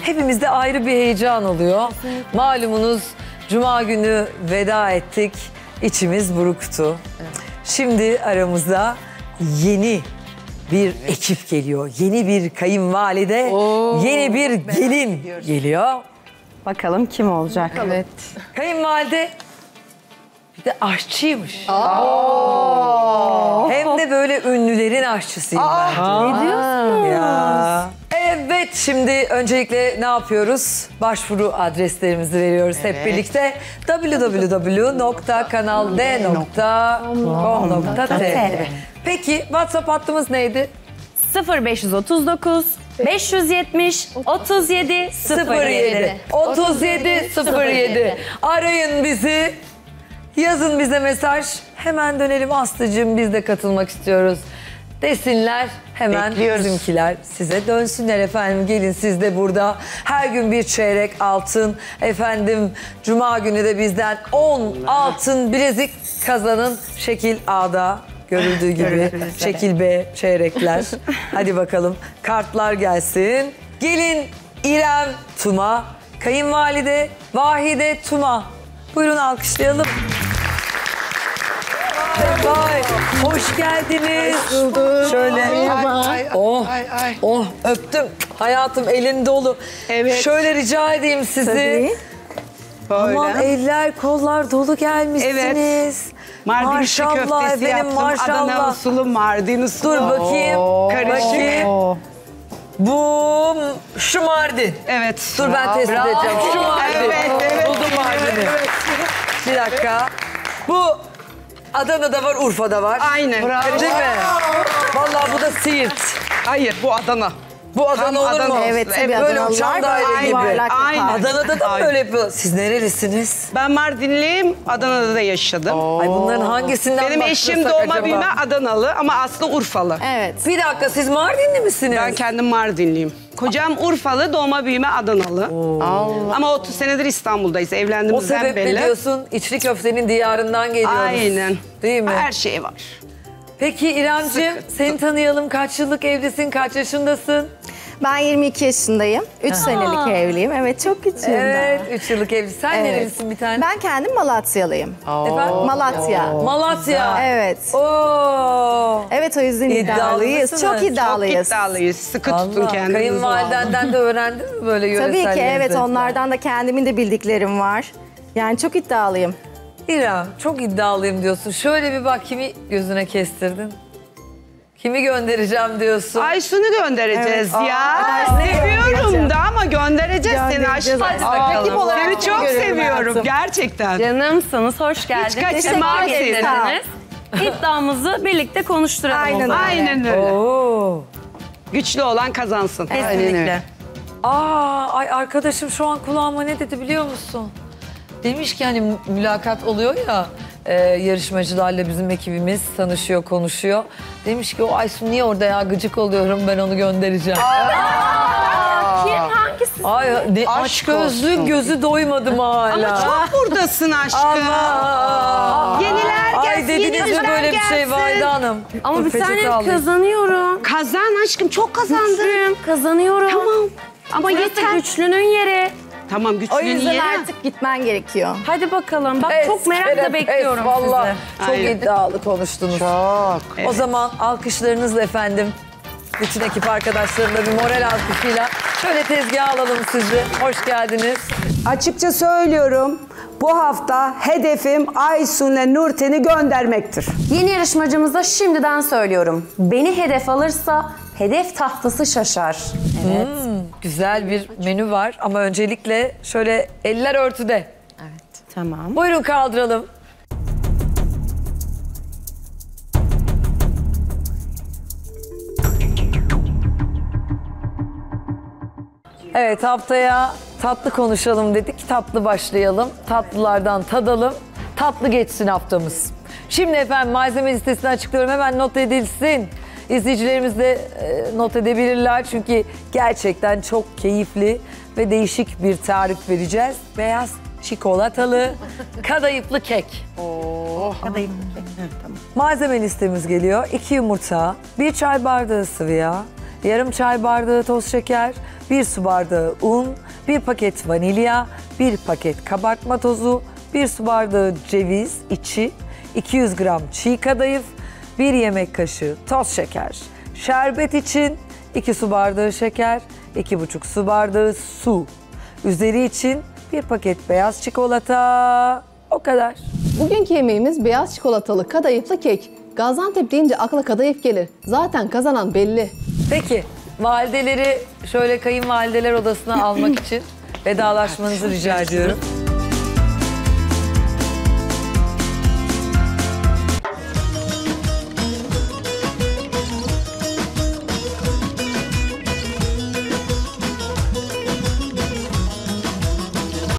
hepimizde ayrı bir heyecan oluyor. Malumunuz Cuma günü veda ettik, içimiz buruktu. Şimdi aramıza yeni bir ekip geliyor. Yeni bir kayınvalide, yeni bir gelin geliyor. Bakalım kim olacak? Evet. Kayınvalide bir de aşçıymış. Hem de böyle ünlülerin aşçısıyım ben. Ne diyorsun? Ya. Evet, şimdi öncelikle ne yapıyoruz? Başvuru adreslerimizi veriyoruz hep birlikte. www.kanald.com.tr. Peki WhatsApp hattımız neydi? 0539 570 37 07. 3707. Arayın bizi. Yazın bize mesaj. Hemen dönelim Aslı'cığım, biz de katılmak istiyoruz desinler. Hemen bizimkiler size dönsünler efendim. Gelin siz de burada. Her gün bir çeyrek altın. Efendim Cuma günü de bizden 10 altın bilezik kazanın. Şekil A'da görüldüğü gibi. Şekil B çeyrekler. Hadi bakalım kartlar gelsin. Gelin İrem Tuma, kayınvalide Vahide Tuma. Buyurun alkışlayalım. Vay, hoş geldiniz. Şöyle. Oh, öptüm. Hayatım elin dolu. Evet. Şöyle rica edeyim sizi. Aman eller, kollar dolu gelmişsiniz. Evet. Mardin maşallah köftesi efendim, yaptım. maşallah. Adana usulü, Mardin usulü. Dur bakayım. Karışık. Bakayım. Bu şu Mardin. Evet. Dur ben tespit edeceğim. Şu Mardin. Evet. Buldum Mardin'i. Bir dakika. Bu Adana'da var, Urfa'da var. Aynen. Değil mi? Vallahi bu da Siirt. Hayır, bu Adana. Bu Adana olur mu? Evet, tabii böyle Adanalılar uçan daire böyle gibi. yuvarlak Aynen. yapar. Adana'da da mı Aynen. böyle yapıyor? Siz nerelisiniz? Ben Mardinliyim, Adana'da da yaşadım. Ay bunların hangisinden Benim eşim başlasak doğma acaba? büyüme Adanalı ama aslı Urfalı. Evet. Bir dakika, siz Mardinli misiniz? Ben kendim Mardinliyim. Kocam Urfalı, doğma büyüme Adanalı. Ama 30 senedir İstanbul'dayız, O evlendiğimizden sebeple belli. diyorsun içli köftenin diyarından geliyoruz. Aynen. Değil mi? Her şey var. Peki İremciğim, seni tanıyalım. Kaç yıllık evlisin, kaç yaşındasın? Ben 22 yaşındayım. 3 senelik evliyim. Evet, çok küçüğüm Evet, daha. 3 yıllık evlisin. Sen Evet. nerelisin bir tane? Ben kendim Malatyalıyım. Efendim? Malatya. Malatya. Evet. Oo. Evet, o yüzden İddialı iddialıyız. mısınız? Çok iddialıyız. Çok iddialıyız. Sıkı tutun Allah, kendinizi. kayınvalidenden de öğrendin mi böyle yöresel Tabii ki evet, lezzetler? onlardan da kendimin de bildiklerim var. Yani çok iddialıyım. İrem, çok iddialıyım diyorsun. Şöyle bir bak, kimi gözüne kestirdin? Kimi göndereceğim diyorsun? Aysun'u göndereceğiz Evet. ya. Seviyorum Seviyorum da ama göndereceğiz seni Göndereceğiz. aşkım. Hadi bakalım. Rakip olarak Seni çok çok seviyorum hayatım. gerçekten. Canımsınız, hoş geldiniz. kaçırmam Teşekkür sizi. ederiz. İddiamızı birlikte konuşturalım. Aynen o zaman. Aynen öyle. Oo. Güçlü olan kazansın. Kesinlikle. Ay arkadaşım şu an kulağıma ne dedi biliyor musun? Demiş ki hani mülakat oluyor ya, yarışmacılarla bizim ekibimiz tanışıyor, konuşuyor. Demiş ki o Aysun niye orada ya, gıcık oluyorum, ben onu göndereceğim. Kim, hangisi? Ay ne aç gözlü, gözü doymadım hala. Ama çok buradasın aşkım. Ama. Yeniler Ay gelsin, dediniz mi yeniler böyle bir şey gelsin. Vahide Hanım? Ama Dur, bir peçete tane alayım. kazanıyorum. Kazan aşkım, çok kazandın. Güçlüyüm, kazanıyorum. Tamam. Ama Burası yeter. güçlünün yeri. Tamam, O güçlüğün yüzden yeri. artık gitmen gerekiyor. Hadi bakalım. Bak çok merakla bekliyorum vallahi sizi. çok Aynen. iddialı konuştunuz. Çok. O zaman alkışlarınızla efendim. Bütün ekip arkadaşlarımla bir moral alkışıyla şöyle tezgaha alalım sizi. Hoş geldiniz. Açıkça söylüyorum, bu hafta hedefim Aysun'le Nurten'i göndermektir. Yeni yarışmacımıza şimdiden söylüyorum. Beni hedef alırsa hedef tahtası şaşar. Evet. Güzel bir menü var ama öncelikle şöyle eller örtüde. Tamam. Buyurun kaldıralım. Evet, haftaya tatlı konuşalım dedik. Tatlı başlayalım. Tatlılardan tadalım. Tatlı geçsin haftamız. Şimdi efendim malzeme listesini açıklıyorum. Hemen not edilsin. İzleyicilerimiz de not edebilirler. Çünkü gerçekten çok keyifli ve değişik bir tarif vereceğiz. Beyaz çikolatalı kadayıflı kek. Kadayıf. Malzeme listemiz geliyor. 2 yumurta, 1 çay bardağı sıvı yağ, yarım çay bardağı toz şeker, 1 su bardağı un, 1 paket vanilya, 1 paket kabartma tozu, 1 su bardağı ceviz içi, 200 gram çiğ kadayıf, 1 yemek kaşığı toz şeker, şerbet için 2 su bardağı şeker, 2,5 su bardağı su. Üzeri için 1 paket beyaz çikolata. O kadar. Bugünkü yemeğimiz beyaz çikolatalı kadayıflı kek. Gaziantep deyince akla kadayıf gelir. Zaten kazanan belli. Peki valideleri şöyle kayınvalideler odasına almak için vedalaşmanızı rica ediyorum.